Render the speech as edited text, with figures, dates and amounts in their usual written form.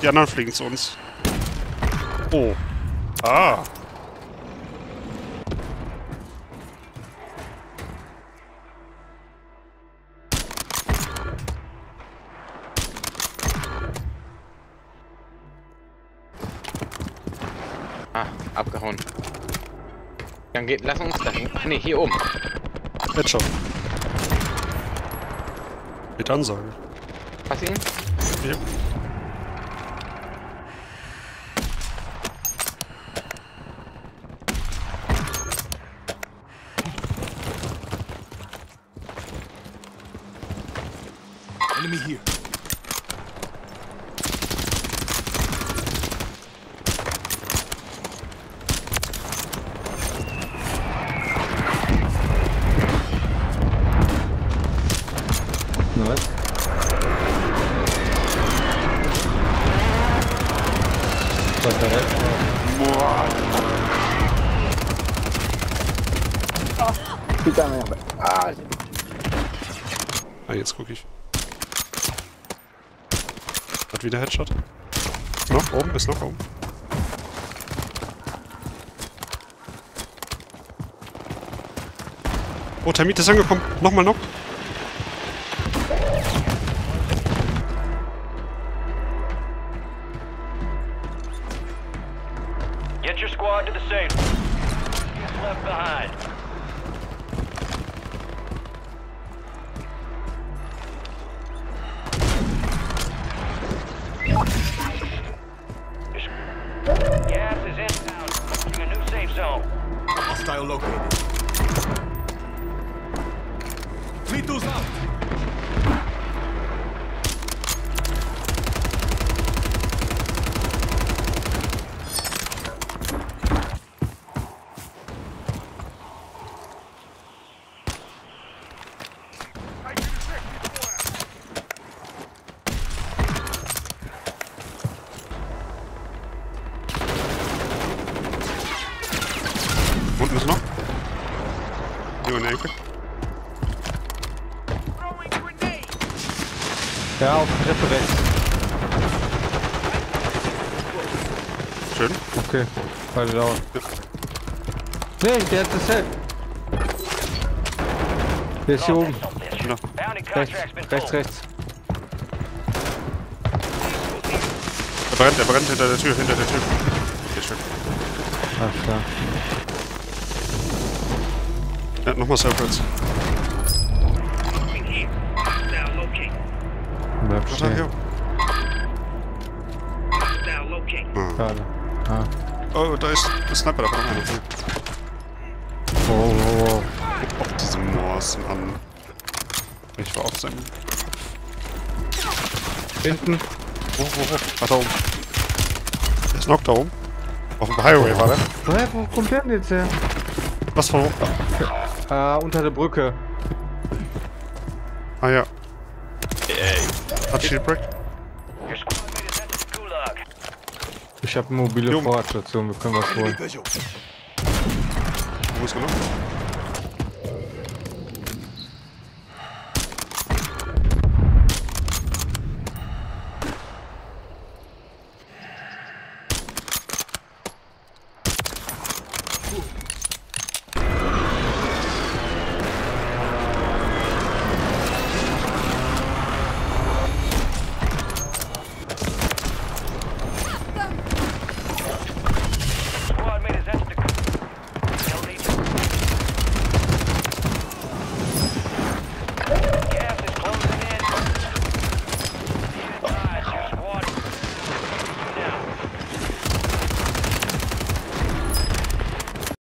Die anderen fliegen zu uns. Oh. Ah. Ah, abgehauen. Dann geht, lass uns dahin. Ach nee, hier oben. Jetzt schon. Mit Ansage. Was ihn? Ja. Enemy here. Was? Was da rechts? Boah. Putain, merde. Ah, Ah, jetzt guck ich. Hat wieder Headshot. Noch oben, ist noch oben. Oh, Termit ist angekommen. Nochmal noch. Get your squad to the safe. Who's left behind? Gas is inbound. Approaching a new safe zone. Hostile located. Vito's out. Unten ist noch. Hier in der Ecke. ja, auf der Treppe rechts. Schön. Okay, beide down. Nee, der hat das Set. Der ist hier oben. Ja. Bounty Rechts, contract's been rechts, pulled. rechts. Er brennt hinter der Tür, Sehr schön. Ach, klar. Ja, nochmal Surfers. Bleib Was hat stehen. hier? Schade. Ah. Oh, da ist der Sniper, da war noch einer. Oh. Oh, diese Moors, Mann. Ich war auf seinem... Hinten. Wo? Ach, da oben. Der ist noch da oben. Auf dem Highway war der. Woher, wo kommt der denn jetzt her? Was von... Unter der Brücke. Ah ja. Hat Shield Break? Your squad mate is entered the Gulag. Ich habe eine mobile Jung. Vorratstation, wir können was holen. Visual. Wo ist er noch?